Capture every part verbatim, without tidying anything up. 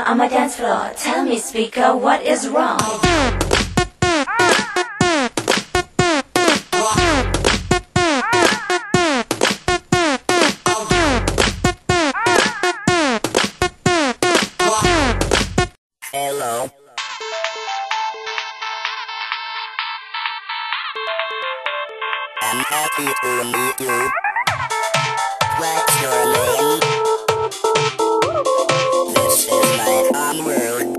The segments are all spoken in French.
on my dance floor. Tell me, speaker, what is wrong? Hello. I'm happy to meet you. What's your name? This is my own world.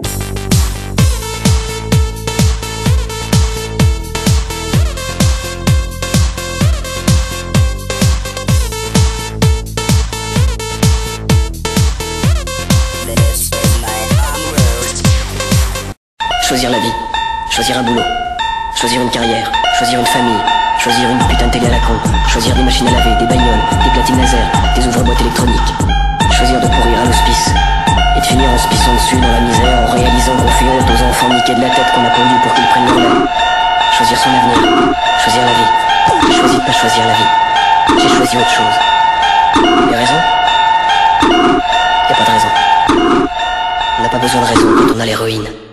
This is my own world. Choisir la vie, choisir un boulot, choisir une carrière, choisir une famille, choisir une putain de télé à la con, choisir des machines à laver, des bagnoles, des platines laser, des ouvre-boîtes électroniques, choisir de pourrir à l'hospice et de finir en se pissant dessus dans la misère en réalisant qu'on fait honte aux enfants niqués de la tête qu'on a pondus pour qu'ils prennent leur main. Choisir son avenir, choisir la vie. J'ai choisi de pas choisir la vie, j'ai choisi autre chose. Les raisons? Y a pas de raison. On n'a pas besoin de raison quand on a l'héroïne.